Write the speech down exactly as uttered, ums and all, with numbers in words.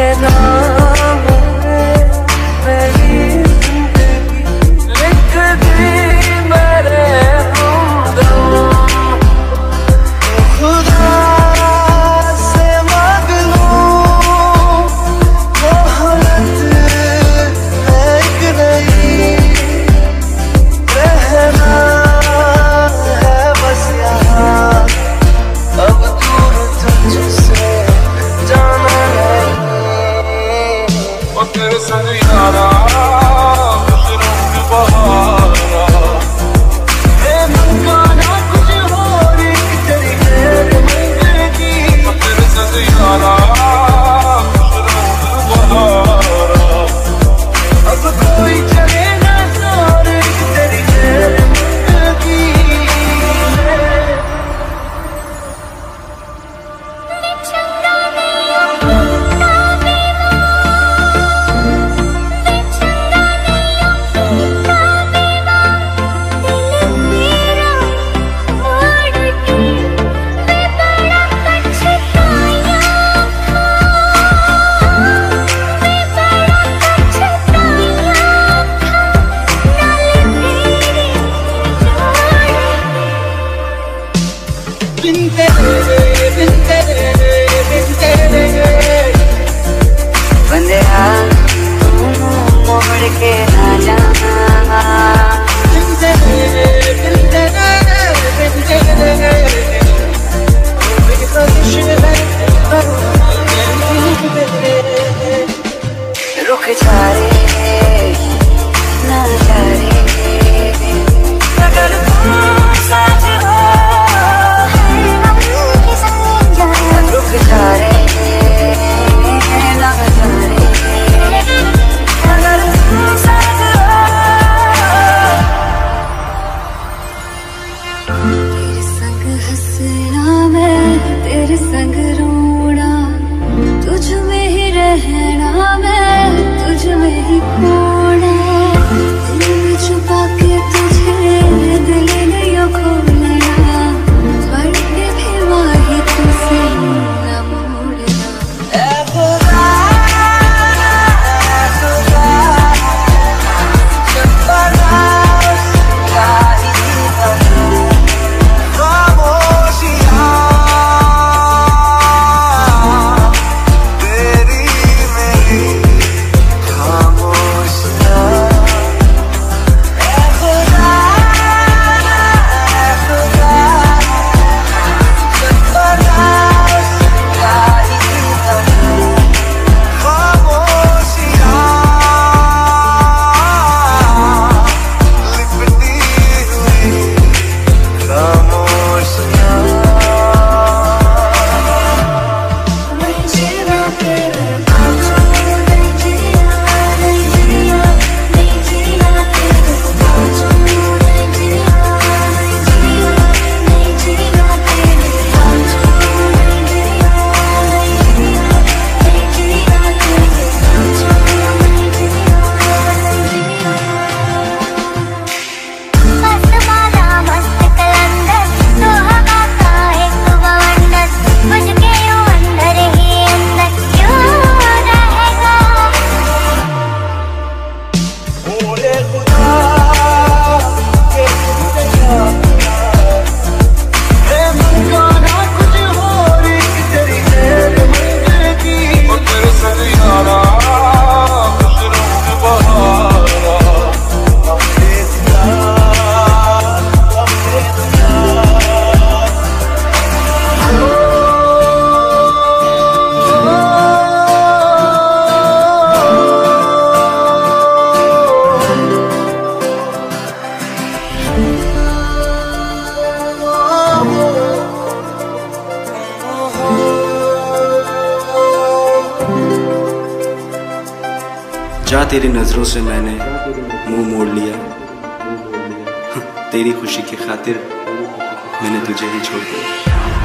नाम मेरी जिंदगी लिख दी मेरे हमदम। खुदा से मांग लूं मोहलत है कि नहीं, रहना है बस यहाँ अब दूर तुझसे जाना नहीं। और तेरे संग यारा खुश रंग बहारा है मंगाना कुछ और एक तेरी खैर मंगेगी। और तेरे संग यारा खुश रंग बहारा अब कोई चले ना सारे तेरी खैर मंगेगी। बिन तेरे बिन तेरे बिन तेरे बंदिया तू मोड़ के ना जाना। बिन तेरे बिन तेरे बिन तेरे मेरी ख्वाहिश है रुक जा रे ना जा रे अगर तू साथ हो रुक जा रे ना जा रे अगर तू साथ हो। तेरे संग हंसना मैं तेरे संग रोना, तुझ में ही रहना मैं तुझ में ही खोना। दिल में छुपा के तुझे दिल नहीं खोलना, मरने भी माही तुझसे न मोड़ना। ऐ खुदा ऐ खुदा जब बरस जाए खामोशियाँ तेरी मेरी खामोशियाँ। ऐ खुदा ऐ खुदा जब बरस जाए खामोशियाँ लिपटी हुई खामोशियाँ। नहीं जीना तेरे बाजू नहीं जीना नहीं जीना नहीं जीना तेरे बाजू नहीं जीना नहीं जीना नहीं जीना तेरे बाजू नहीं जीना नहीं जीना नहीं जीना तेरे बाजू नहीं जीना नहीं जीना। मस्त बाला मस्त कलंदर सुहागा का एक बवंडर मुझके यूं अंदर ही अंदर क्यों रहेगा। बोले खुदा के है मंगाना कुछ और एक तेरी खैर मंगेगी। और तेरे संग यारा खुश रंग बहारा हमने दिया हमने दिया। जा तेरी नजरों से मैंने मुंह मोड़ लिया, तेरी खुशी की खातिर मैंने तुझे ही छोड़ दिया।